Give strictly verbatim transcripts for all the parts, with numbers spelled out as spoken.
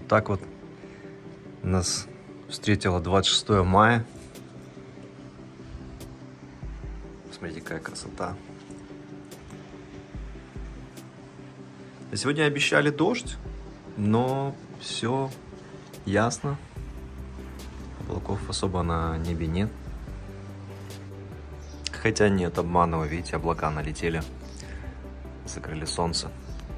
Вот так вот нас встретило двадцать шестое мая. Смотрите, какая красота. Сегодня обещали дождь, но все ясно. Облаков особо на небе нет. Хотя нет, обманываю, видите, облака налетели, закрыли солнце.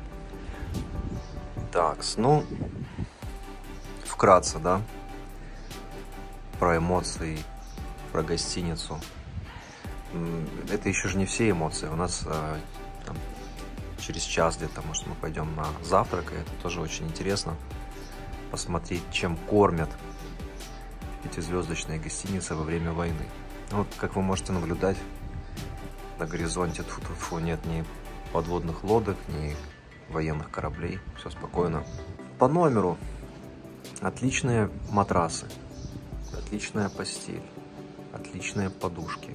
Так, ну, вкратце, да, про эмоции, про гостиницу. Это еще же не все эмоции. У нас э, там, через час где-то, может, мы пойдем на завтрак, и это тоже очень интересно посмотреть, чем кормят пятизвездочные гостиницы во время войны. Вот, как вы можете наблюдать, на горизонте тьфу-тьфу-тьфу, нет ни подводных лодок, ни военных кораблей, все спокойно. По номеру отличные матрасы, отличная постель, отличные подушки.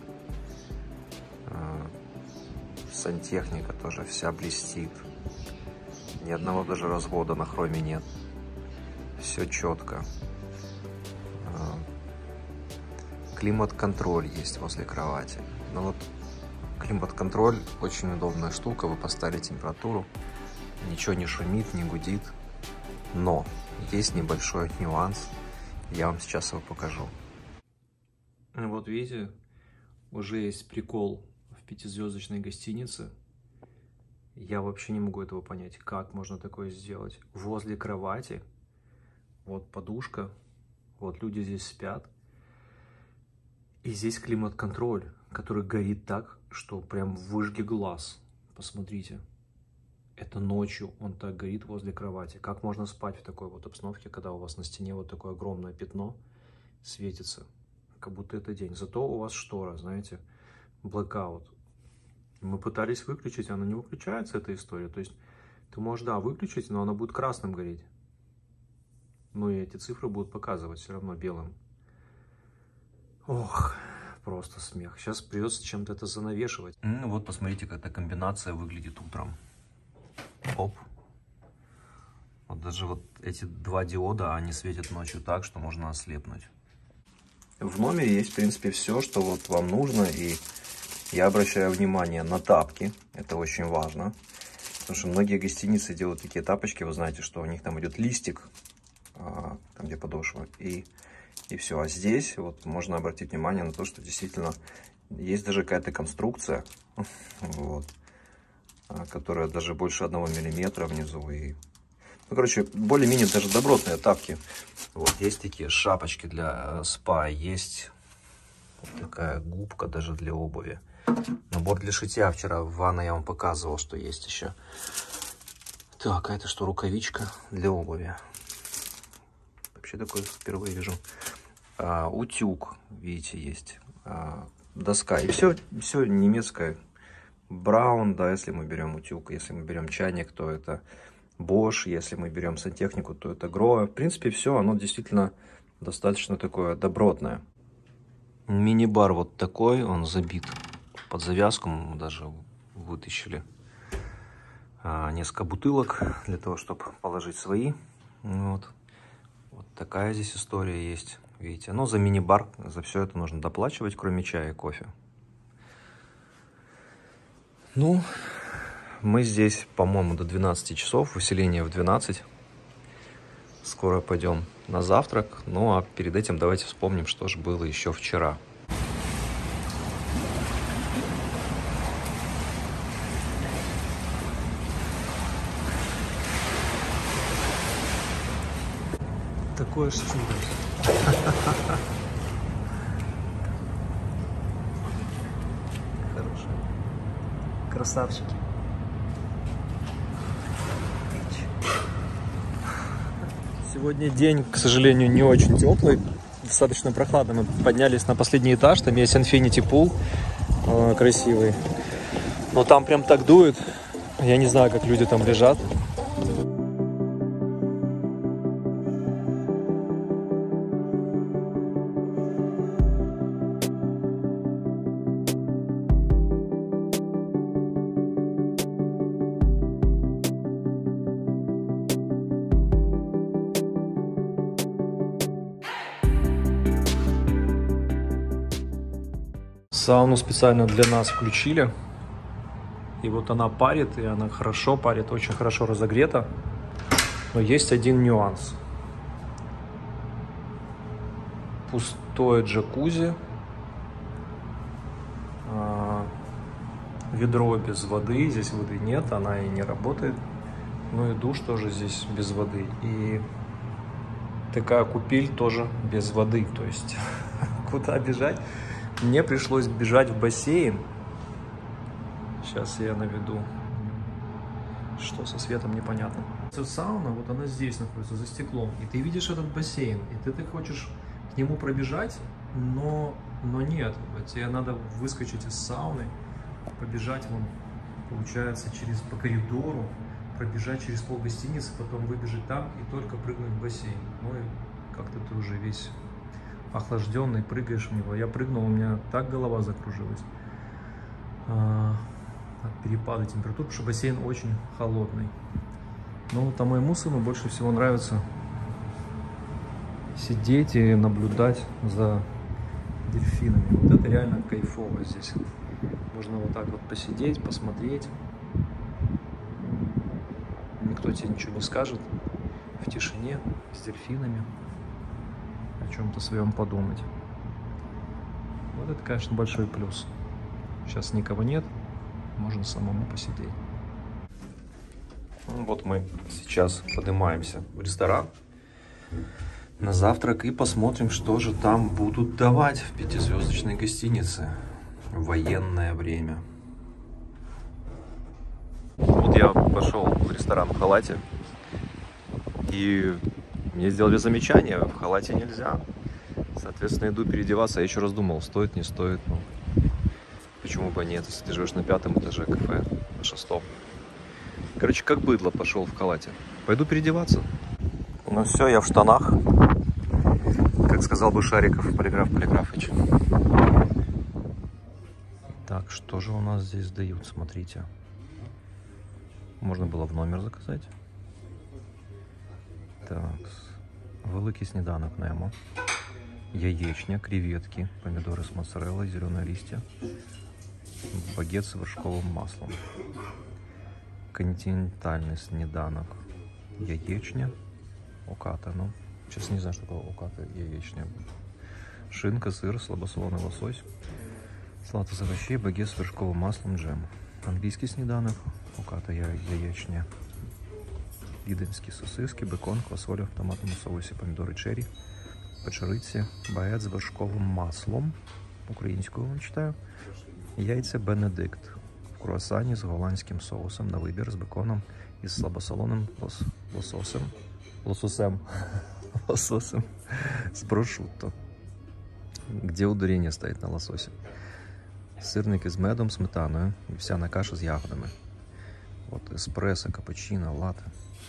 Сантехника тоже вся блестит. Ни одного даже развода на хроме нет. Все четко. Климат-контроль есть возле кровати. Но вот климат-контроль очень удобная штука. Вы поставили температуру, ничего не шумит, не гудит. Но есть небольшой нюанс. Я вам сейчас его покажу. Вот видите, уже есть прикол в пятизвездочной гостинице. Я вообще не могу этого понять, как можно такое сделать. Возле кровати, вот подушка, вот люди здесь спят. И здесь климат-контроль, который горит так, что прям выжги глаз. Посмотрите. Это ночью он так горит возле кровати. Как можно спать в такой вот обстановке, когда у вас на стене вот такое огромное пятно светится? Как будто это день. Зато у вас штора, знаете, blackout. Мы пытались выключить, она не выключается, эта история. То есть ты можешь, да, выключить, но она будет красным гореть. Ну и эти цифры будут показывать все равно белым. Ох, просто смех. Сейчас придется чем-то это занавешивать. Ну вот посмотрите, как эта комбинация выглядит утром. Оп. Вот даже вот эти два диода, они светят ночью так, что можно ослепнуть. В номере есть, в принципе, все, что вот вам нужно. И я обращаю внимание на тапки. Это очень важно. Потому что многие гостиницы делают такие тапочки. Вы знаете, что у них там идет листик, там где подошва. И, и все. А здесь вот можно обратить внимание на то, что действительно есть даже какая-то конструкция. Вот. Которая даже больше одного миллиметра внизу. И, ну, короче, более-менее даже добротные тапки. Вот, есть такие шапочки для спа, есть вот такая губка даже для обуви. Набор для шитья. Вчера в ванной я вам показывал, что есть еще. Так, а это что, рукавичка для обуви. Вообще такое впервые вижу. А, утюг, видите, есть. А, доска. И все, все немецкое. Браун, да, если мы берем утюг, если мы берем чайник, то это Bosch, если мы берем сантехнику, то это Grohe. В принципе, все, оно действительно достаточно такое добротное. Мини-бар вот такой, он забит под завязку, мы даже вытащили а, несколько бутылок для того, чтобы положить свои. Вот. Вот такая здесь история есть, видите. Но за мини-бар, за все это нужно доплачивать, кроме чая и кофе. Ну, мы здесь, по-моему, до двенадцати часов, выселение в двенадцать. Скоро пойдем на завтрак. Ну, а перед этим давайте вспомним, что же было еще вчера. Такое ж чудо. Хорошие. Красавчики. Сегодня день, к сожалению, не очень теплый, достаточно прохладно. Мы поднялись на последний этаж, там есть Infinity Pool, э, красивый. Но там прям так дует, я не знаю, как люди там лежат. Сауну специально для нас включили. И вот она парит, и она хорошо парит, очень хорошо разогрета. Но есть один нюанс. Пустое джакузи. Ведро без воды, здесь воды нет, она и не работает. Ну и душ тоже здесь без воды. И такая купель тоже без воды. То есть куда бежать? Мне пришлось бежать в бассейн. Сейчас я наведу. Что со светом, непонятно. Сауна, вот она здесь находится, за стеклом. И ты видишь этот бассейн. И ты, ты хочешь к нему пробежать, но, но нет. Тебе надо выскочить из сауны, побежать вон, получается, через, по коридору, пробежать через пол гостиницы, потом выбежать там и только прыгнуть в бассейн. Ну и как-то ты уже весь охлажденный, прыгаешь в него. Я прыгнул, у меня так голова закружилась а, от перепада температур, потому что бассейн очень холодный. Но вот а моему сыну больше всего нравится сидеть и наблюдать за дельфинами. Вот это реально кайфово здесь. Можно вот так вот посидеть, посмотреть. Никто тебе ничего не скажет. В тишине, с дельфинами. О чем-то своем подумать. Вот это, конечно, большой плюс. Сейчас никого нет. Можно самому посидеть. Вот мы сейчас поднимаемся в ресторан на завтрак и посмотрим, что же там будут давать в пятизвездочной гостинице в военное время. Вот я пошел в ресторан в халате, и мне сделали замечание: в халате нельзя. Соответственно, иду переодеваться. Я еще раз думал, стоит, не стоит. Ну, почему бы нет, если ты живешь на пятом этаже кафе, на шестом. Короче, как быдло пошел в халате. Пойду переодеваться. Ну все, я в штанах. Как сказал бы Шариков, полиграф Полиграфыч. Так, что же у нас здесь дают, смотрите. Можно было в номер заказать. Так, великий сніданок Немо. Яєчня, креветки, помидоры с моцареллой, зеленые листья, багет с вершковым маслом. Континентальный сніданок. Яєчня, оката, ну, честно не знаю, что такое оката, яєчня. Шинка, сыр, слабосоленый лосось, салат из овощей, багет с вершковым маслом, джем. Английский сніданок, оката, яєчня. Віденські сосиски, бекон, квасоля в томатному соусі, помідори черрі, печериці, багет з вершковим маслом, українською вам читаю, яйця Бенедикт в круасані з голландським соусом на вибір, з беконом і з слабосолоним лос, лососем, лососем, лососем с прошутто, где ударение стоит на лососе. Сирники з медом, сметаною, вівсяна каша з ягодами. Вот эспрессо, капучино, латте.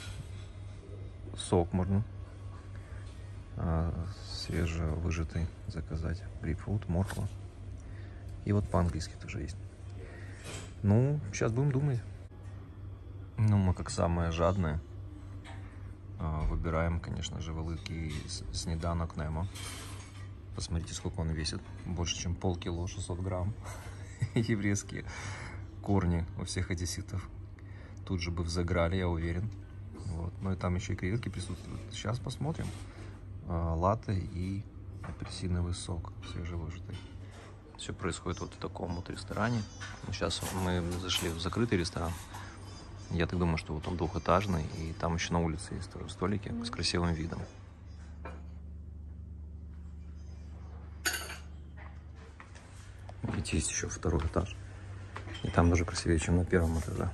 Сок можно а, свежевыжатый заказать. Грейпфрут, морква. И вот по-английски тоже есть. Ну, сейчас будем думать. Ну, мы как самые жадные а, выбираем, конечно же, великий сніданок Немо. Посмотрите, сколько он весит. Больше, чем полкило, шестьсот грамм. Еврейские корни у всех одесситов тут же бы взыграли, я уверен. Вот. Ну и там еще и креветки присутствуют. Сейчас посмотрим. А, латте и апельсиновый сок свежевыжатый. Все происходит вот в таком вот ресторане. Сейчас мы зашли в закрытый ресторан. Я так думаю, что вот он двухэтажный. И там еще на улице есть тоже столики с красивым видом. Ведь есть еще второй этаж. И там даже красивее, чем на первом этаже.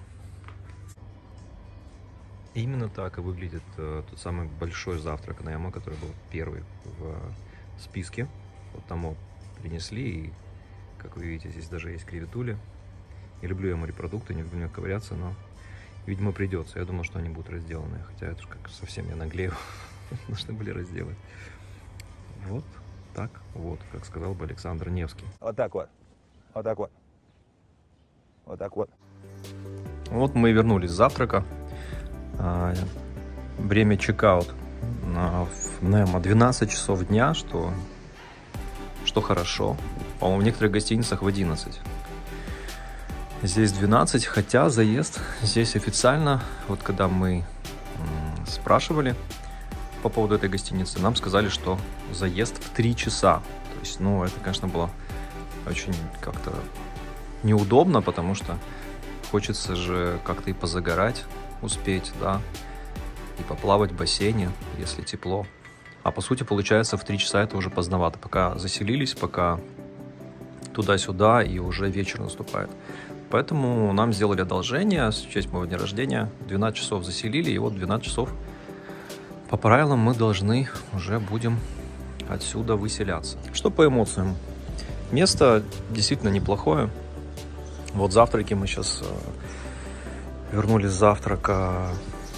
Именно так и выглядит э, тот самый большой завтрак Немо, который был первый в э, списке. Вот там вот принесли, и, как вы видите, здесь даже есть креветули. Не люблю я морепродукты, не люблю в них ковыряться, но, видимо, придется. Я думал, что они будут разделаны, хотя это же как совсем я наглею. Должны были разделать. Вот так вот, как сказал бы Александр Невский. Вот так вот. Вот так вот. Вот так вот. Вот мы и вернулись с завтрака. А, время чекаут в Немо двенадцать часов дня, что, что хорошо. По-моему, в некоторых гостиницах в одиннадцать. Здесь двенадцать, хотя заезд здесь официально, вот когда мы спрашивали по поводу этой гостиницы, нам сказали, что заезд в три часа. То есть, ну, это, конечно, было очень как-то неудобно, потому что хочется же как-то и позагорать успеть, да, и поплавать в бассейне, если тепло. А по сути, получается, в три часа это уже поздновато. Пока заселились, пока туда-сюда, и уже вечер наступает. Поэтому нам сделали одолжение в честь моего дня рождения. двенадцать часов заселили, и вот двенадцать часов по правилам мы должны уже будем отсюда выселяться. Что по эмоциям? Место действительно неплохое. Вот завтраки мы сейчас вернулись с завтрака.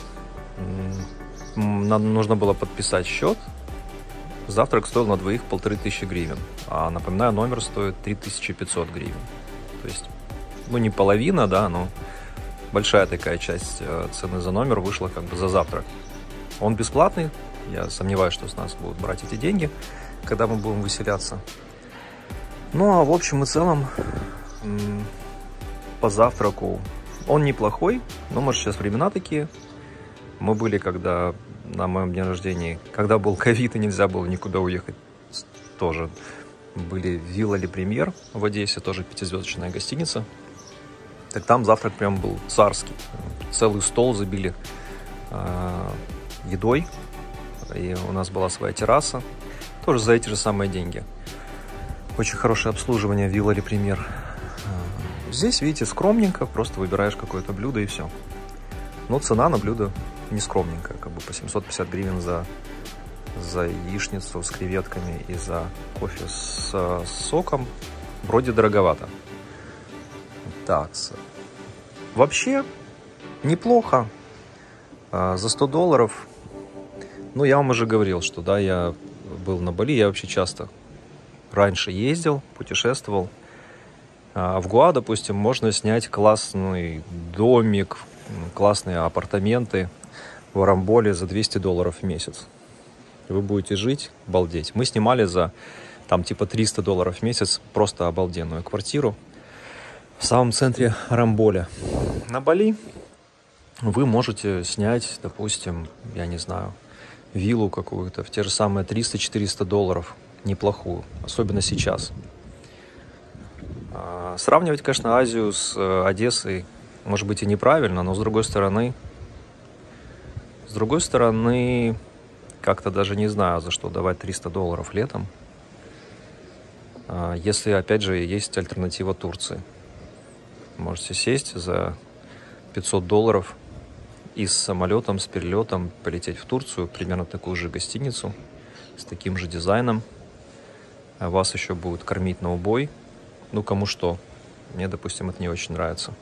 Нам нужно было подписать счет. Завтрак стоил на двоих полторы тысячи гривен. А, напоминаю, номер стоит три тысячи пятьсот гривен. То есть, ну, не половина, да, но большая такая часть цены за номер вышла как бы за завтрак. Он бесплатный. Я сомневаюсь, что с нас будут брать эти деньги, когда мы будем выселяться. Ну, а в общем и целом, по завтраку он неплохой, но, может, сейчас времена такие. Мы были, когда на моем дне рождения, когда был ковид и нельзя было никуда уехать, тоже были Вилла Ле Премьер в Одессе, тоже пятизвездочная гостиница. Так там завтрак прям был царский. Целый стол забили э, едой, и у нас была своя терраса, тоже за эти же самые деньги. Очень хорошее обслуживание Вилла Ле Премьер. Здесь, видите, скромненько, просто выбираешь какое-то блюдо и все. Но цена на блюдо не скромненькая, как бы по семьсот пятьдесят гривен за, за яичницу с креветками и за кофе с, с соком. Вроде дороговато. Так, вообще неплохо. А, за сто долларов, ну, я вам уже говорил, что, да, я был на Бали, я вообще часто раньше ездил, путешествовал. А в Гоа, допустим, можно снять классный домик, классные апартаменты в Арамболе за двести долларов в месяц. Вы будете жить, балдеть. Мы снимали за там типа триста долларов в месяц просто обалденную квартиру в самом центре Арамболя. На Бали вы можете снять, допустим, я не знаю, виллу какую-то в те же самые триста-четыреста долларов. Неплохую, особенно сейчас. Сравнивать, конечно, Азию с Одессой может быть и неправильно, но с другой стороны, с другой стороны, как-то даже не знаю, за что давать триста долларов летом, если, опять же, есть альтернатива Турции. Можете сесть за пятьсот долларов и с самолетом, с перелетом полететь в Турцию, примерно такую же гостиницу, с таким же дизайном. Вас еще будут кормить на убой. Ну, кому что. Мне, допустим, это не очень нравится.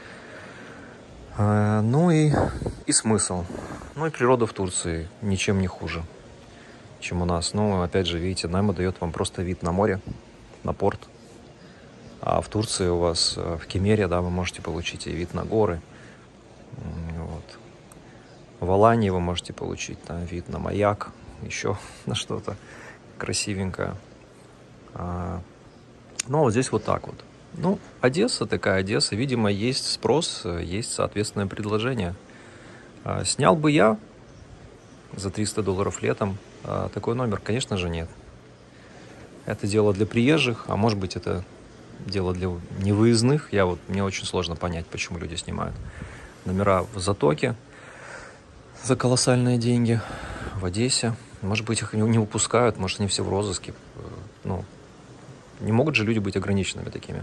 А, ну и, и смысл. Ну и природа в Турции ничем не хуже, чем у нас. Ну, опять же, видите, Найма дает вам просто вид на море, на порт. А в Турции у вас, в Кемере, да, вы можете получить и вид на горы. Вот. В Алании вы можете получить там вид на маяк, еще на что-то красивенькое. А, ну, вот здесь вот так вот. Ну, Одесса такая Одесса. Видимо, есть спрос, есть соответственное предложение. А, снял бы я за триста долларов летом а, такой номер? Конечно же, нет. Это дело для приезжих, а может быть, это дело для невыездных. Я вот, мне очень сложно понять, почему люди снимают номера в Затоке за колоссальные деньги, в Одессе. Может быть, их не выпускают, может, они все в розыске. Ну, не могут же люди быть ограниченными такими.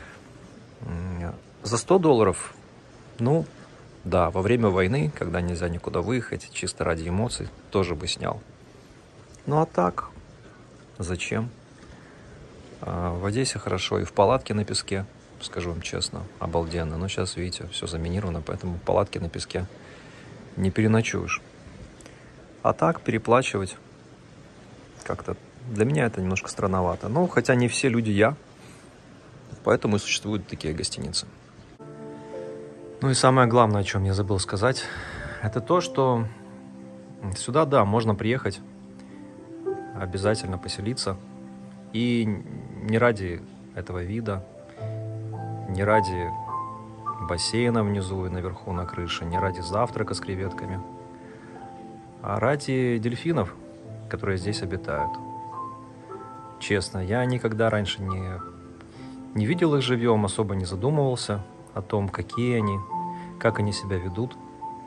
За сто долларов, ну, да, во время войны, когда нельзя никуда выехать, чисто ради эмоций, тоже бы снял. Ну, а так, зачем? В Одессе хорошо, и в палатке на песке, скажу вам честно, обалденно. Но сейчас, видите, все заминировано, поэтому палатки на песке не переночуешь. А так переплачивать как-то для меня это немножко странновато. Ну, хотя не все люди я, поэтому и существуют такие гостиницы. Ну и самое главное, о чем я забыл сказать, это то, что сюда, да, можно приехать, обязательно поселиться. И не ради этого вида, не ради бассейна внизу и наверху на крыше, не ради завтрака с креветками, а ради дельфинов, которые здесь обитают. Честно, я никогда раньше не, не видел их живьем, особо не задумывался о том, какие они, как они себя ведут.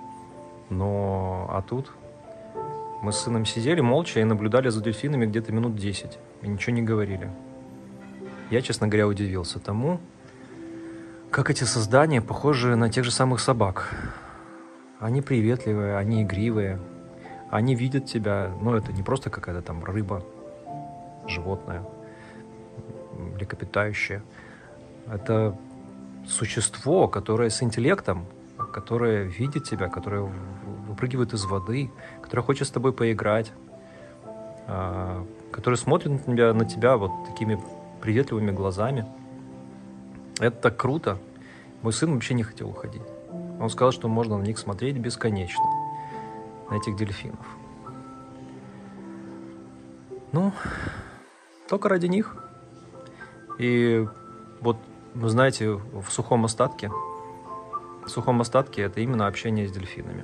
Но а тут мы с сыном сидели молча и наблюдали за дельфинами где-то минут десять и ничего не говорили. Я, честно говоря, удивился тому, как эти создания похожи на тех же самых собак. Они приветливые, они игривые, они видят тебя, но это не просто какая-то там рыба, животное, млекопитающее. Это существо, которое с интеллектом, которое видит тебя, которое выпрыгивает из воды, которое хочет с тобой поиграть, которое смотрит на тебя, на тебя вот такими приветливыми глазами. Это так круто. Мой сын вообще не хотел уходить. Он сказал, что можно на них смотреть бесконечно, на этих дельфинов. Ну, только ради них. И вот, вы знаете, в сухом остатке, в сухом остатке это именно общение с дельфинами.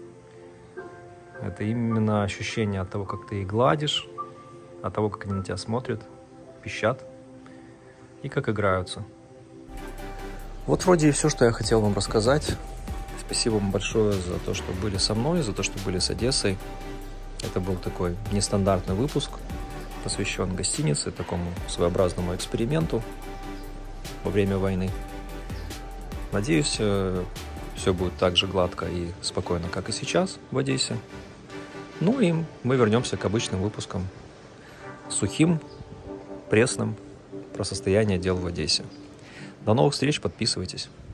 Это именно ощущение от того, как ты их гладишь, от того, как они на тебя смотрят, пищат и как играются. Вот вроде и все, что я хотел вам рассказать. Спасибо вам большое за то, что были со мной, за то, что были с Одессой. Это был такой нестандартный выпуск, посвящен гостинице, такому своеобразному эксперименту во время войны. Надеюсь, все будет так же гладко и спокойно, как и сейчас в Одессе. Ну и мы вернемся к обычным выпускам, сухим, пресным, про состояние дел в Одессе. До новых встреч, подписывайтесь.